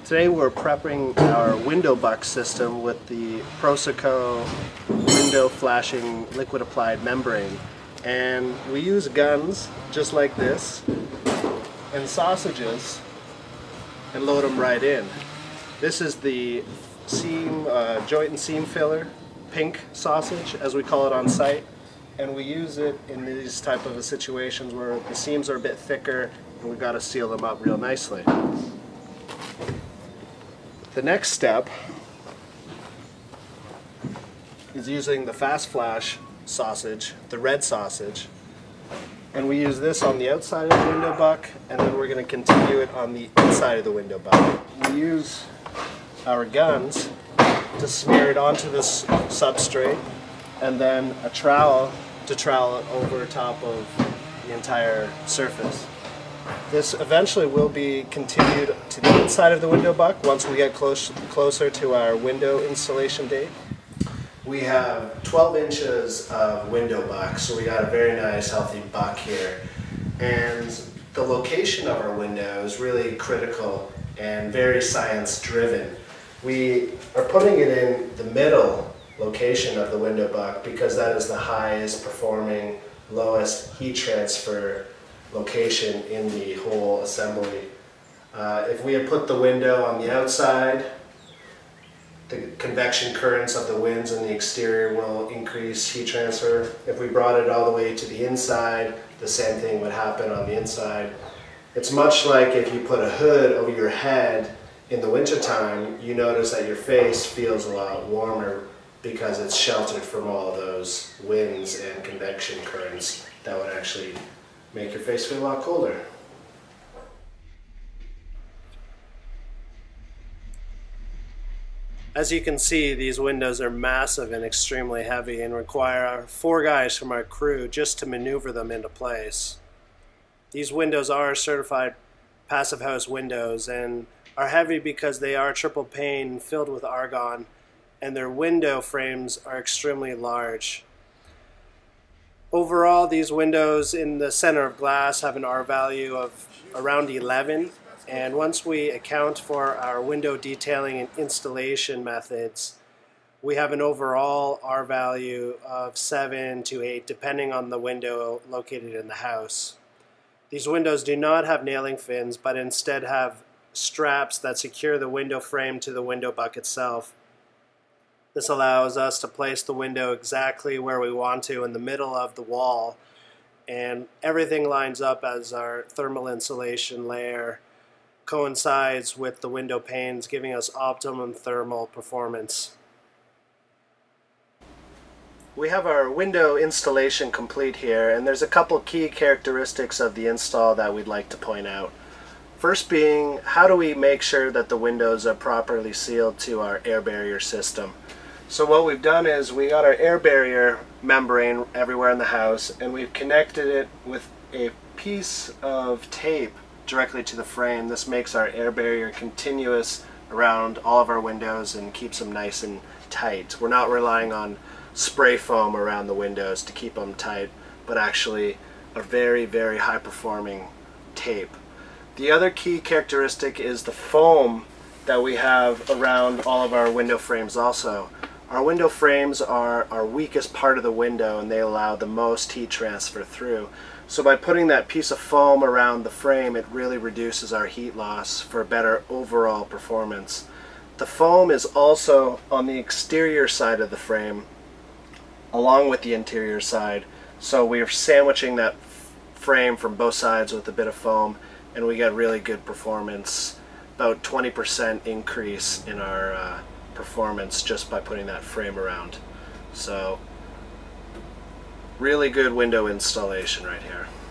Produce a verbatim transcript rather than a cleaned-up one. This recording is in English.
Today we're prepping our window buck system with the Proseco window flashing liquid applied membrane. And we use guns just like this and sausages and load them right in. This is the seam, uh, joint and seam filler, pink sausage as we call it on site. And we use it in these type of situations where the seams are a bit thicker and we've got to seal them up real nicely. The next step is using the fast flash sausage, the red sausage, and we use this on the outside of the window buck, and then we're going to continue it on the inside of the window buck. We use our guns to smear it onto this substrate, and then a trowel to trowel it over top of the entire surface. This eventually will be continued to the inside of the window buck once we get close, closer to our window installation date. We have twelve inches of window buck, so we got a very nice healthy buck here. And the location of our window is really critical and very science driven. We are putting it in the middle location of the window buck because that is the highest performing, lowest heat transfer location in the whole assembly. Uh, if we had put the window on the outside, the convection currents of the winds in the exterior will increase heat transfer. If we brought it all the way to the inside, the same thing would happen on the inside. It's much like if you put a hood over your head in the wintertime, you notice that your face feels a lot warmer because it's sheltered from all of those winds and convection currents that would actually make your face feel a lot colder. As you can see, these windows are massive and extremely heavy and require four guys from our crew just to maneuver them into place. These windows are certified passive house windows and are heavy because they are triple pane filled with argon, and their window frames are extremely large. Overall, these windows in the center of glass have an R value of around eleven, and once we account for our window detailing and installation methods, we have an overall R value of seven to eight, depending on the window located in the house. These windows do not have nailing fins, but instead have straps that secure the window frame to the window buck itself. This allows us to place the window exactly where we want to in the middle of the wall, and everything lines up as our thermal insulation layer coincides with the window panes, giving us optimum thermal performance. We have our window installation complete here, and there's a couple key characteristics of the install that we'd like to point out. First being, how do we make sure that the windows are properly sealed to our air barrier system? So what we've done is we got our air barrier membrane everywhere in the house, and we've connected it with a piece of tape directly to the frame. This makes our air barrier continuous around all of our windows and keeps them nice and tight. We're not relying on spray foam around the windows to keep them tight, but actually a very, very high performing tape. The other key characteristic is the foam that we have around all of our window frames also. Our window frames are our weakest part of the window, and they allow the most heat transfer through. So by putting that piece of foam around the frame, it really reduces our heat loss for better overall performance. The foam is also on the exterior side of the frame along with the interior side, so we're sandwiching that frame from both sides with a bit of foam, and we get really good performance, about twenty percent increase in our uh, performance just by putting that frame around. So really good window installation right here.